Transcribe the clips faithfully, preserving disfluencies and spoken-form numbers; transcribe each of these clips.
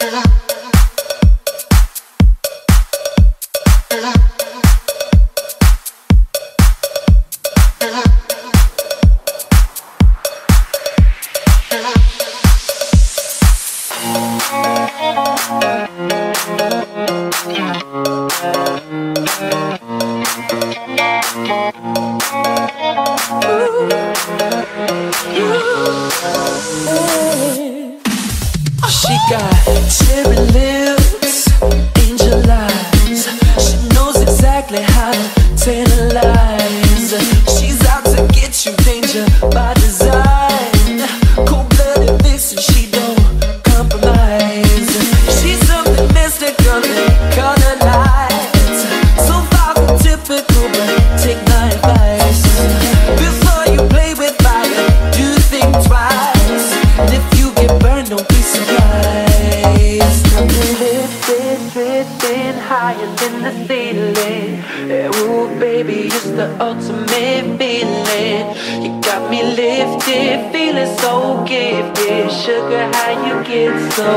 She got cherry lips, angel eyes. She knows exactly how to tantalize. She's out to get you, danger by design. Cold-blooded vixen, she don't compromise. She's something mystical and color lights. So far from typical, but take my advice. Before you play with fire, do think twice. And if you get burned, don't be surprised. I'm lifted, drifting higher than the ceiling. Ooh, baby, it's the ultimate feeling. You got me lifted, feeling so gifted. Sugar, how you get so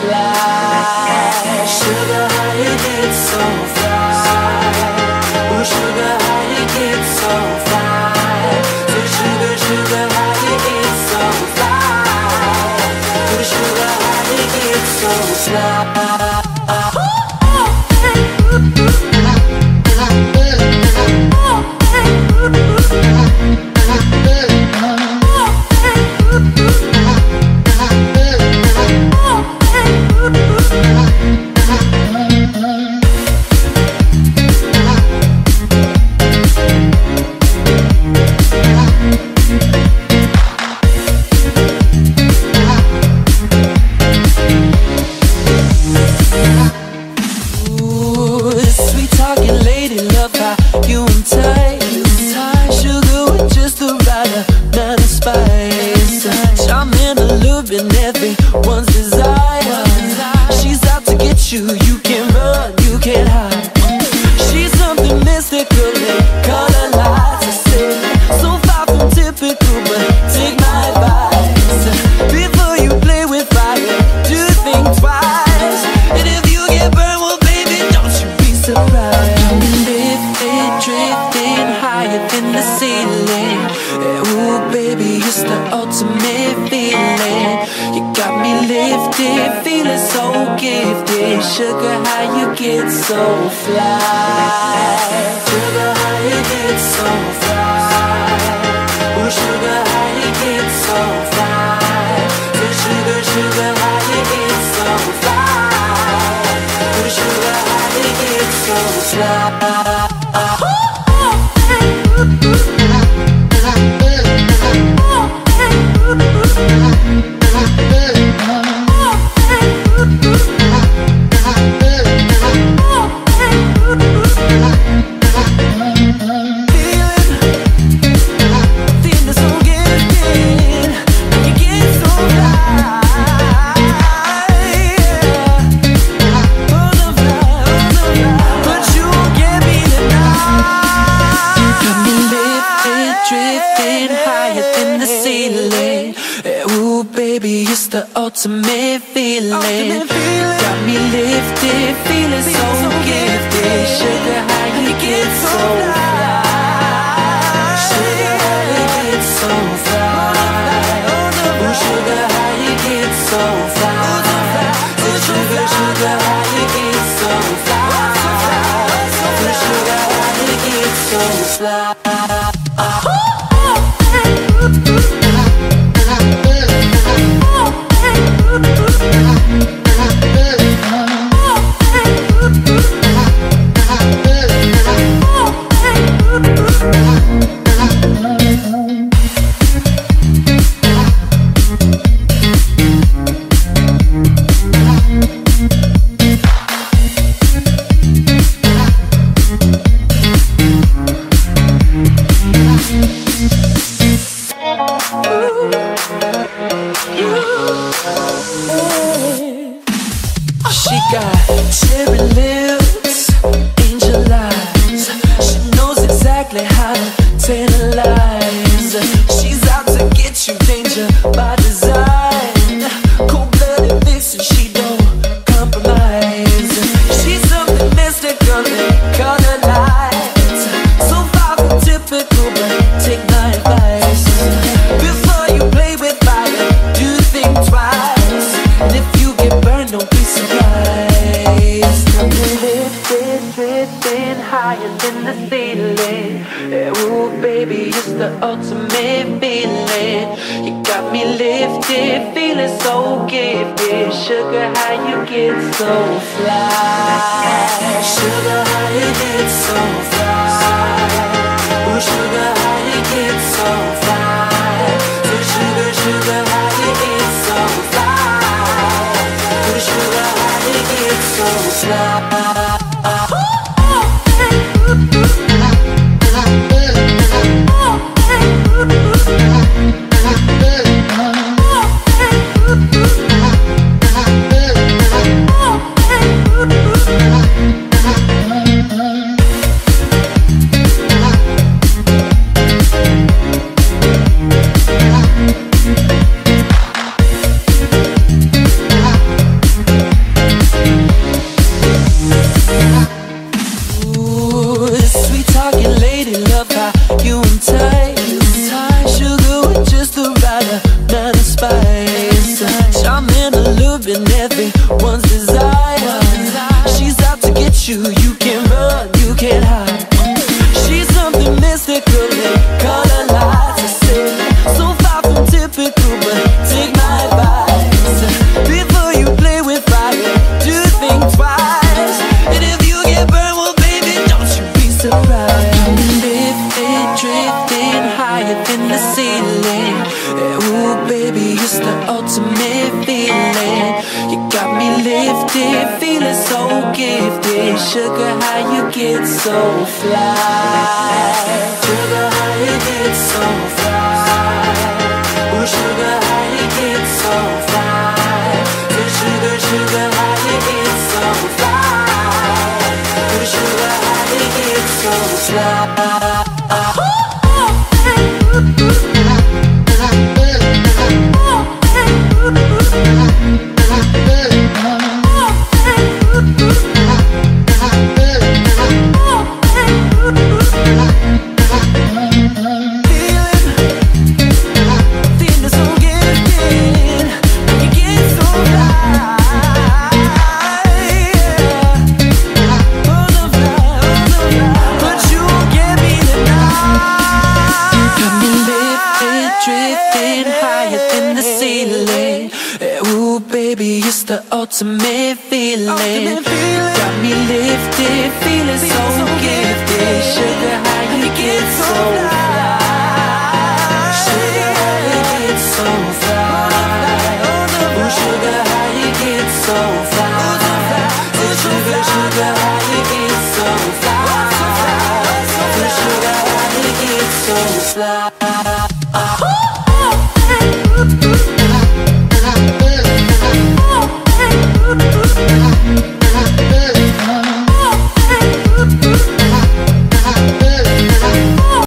fly? Sugar, how you get so fly? Ooh, sugar, how you get so fly? So sugar, sugar, how you get so fly? Ooh, sugar, how you get so fly? Everyone's desire. She's out to get you. You can't run, you can't hide. She's something mystical and color lights. I say, so far from typical, but take my advice. Before you play with fire, do think twice. And if you get burned, well, baby, don't you be surprised. I'm lifted, drifting higher than the ceiling. Ooh, baby, it's the ultimate feeling. You got me lifted, feeling so gifted. Sugar, how you get so fly? Sugar, how you get so fly? Oh, sugar, how you get so fly? So sugar, sugar, how you get so fly? Oh, sugar, how you get so fly? The ultimate feeling. Ultimate feeling. Got me lifted, feeling so gifted. Sugar, how you get so fly? Sugar, how you get so fly? Oh, sugar, how you get so fly? Oh, sugar, sugar, how you get so fly? Oh, sugar, how you get so fly? She got cherry lips, angel eyes. She knows exactly how to tantalize. She's out to get you, danger by design. Cold-blooded vixen, she don't the ultimate feeling. You got me lifted, feeling so gifted. Sugar, how you get so fly? Sugar, how you get so fly? Oh, sugar, how you get so fly? So sugar, sugar, how you get so fly? Oh, sugar, how you get so fly? Everyone's desire. She's out to get you. You can't run, you can't hide. She's something mystical in color lights. I say so far from typical, but take my advice. Before you play with fire, do think twice. And if you get burned, well baby, don't you be surprised. Lifted, drifting higher than the ceiling. Ooh baby, it's the ultimate feeling. You got me lifted, feeling so gifted. Sugar, how you get so fly? Sugar, how you get so fly? Oh, sugar, how you get so fly? So sugar, sugar, how you get so fly? Oh, sugar, how you get so fly? Ooh, baby, it's the ultimate feeling. Ultimate feeling. Got me lifted, feeling so, so gifted. Sugar, how you get so fly? Sugar, how you get so fly? Oh, sugar, how you get so fly? Oh, sugar, sugar, how you get so fly? Oh, sugar, how you get so fly?